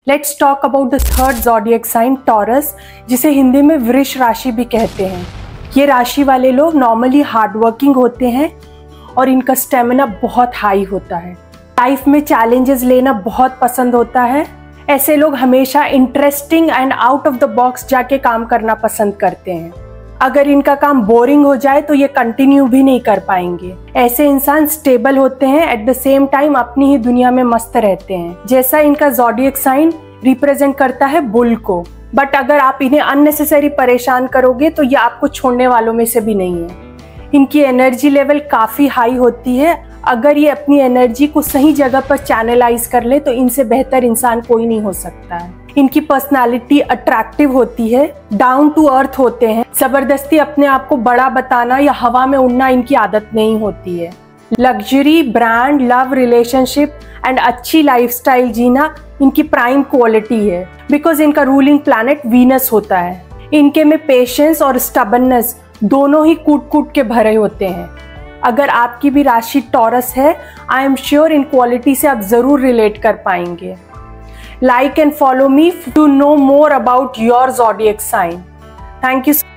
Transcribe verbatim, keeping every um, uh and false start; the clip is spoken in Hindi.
Let's talk about the third zodiac sign Taurus, जिसे हिंदी में वृष राशि भी कहते हैं। ये राशि वाले लोग नॉर्मली हार्डवर्किंग होते हैं और इनका स्टेमिना बहुत हाई होता है। लाइफ में चैलेंजेस लेना बहुत पसंद होता है। ऐसे लोग हमेशा interesting and out of the box जाके काम करना पसंद करते हैं। अगर इनका काम बोरिंग हो जाए तो ये कंटिन्यू भी नहीं कर पाएंगे। ऐसे इंसान स्टेबल होते हैं, एट द सेम टाइम अपनी ही दुनिया में मस्त रहते हैं। जैसा इनका ज़ोडिएक साइन रिप्रेजेंट करता है बुल को, बट अगर आप इन्हें अननेसेसरी परेशान करोगे तो ये आपको छोड़ने वालों में से भी नहीं है। इनकी एनर्जी लेवल काफ़ी हाई होती है। अगर ये अपनी एनर्जी को सही जगह पर चैनलाइज कर ले तो इनसे बेहतर इंसान कोई नहीं हो सकता है। इनकी पर्सनालिटी अट्रैक्टिव होती है, डाउन टू अर्थ होते हैं। जबरदस्ती अपने आप को बड़ा बताना या हवा में उड़ना इनकी आदत नहीं होती है। Luxury, brand, love, relationship and अच्छी लाइफस्टाइल जीना इनकी प्राइम क्वालिटी है, बिकॉज इनका रूलिंग प्लैनेट वीनस होता है। इनके में पेशेंस और स्टबननेस दोनों ही कूट कूट के भरे होते हैं। अगर आपकी भी राशि टॉरस है, आई एम श्योर इन क्वालिटी से आप जरूर रिलेट कर पाएंगे। Like and follow me to know more about your zodiac sign. Thank you.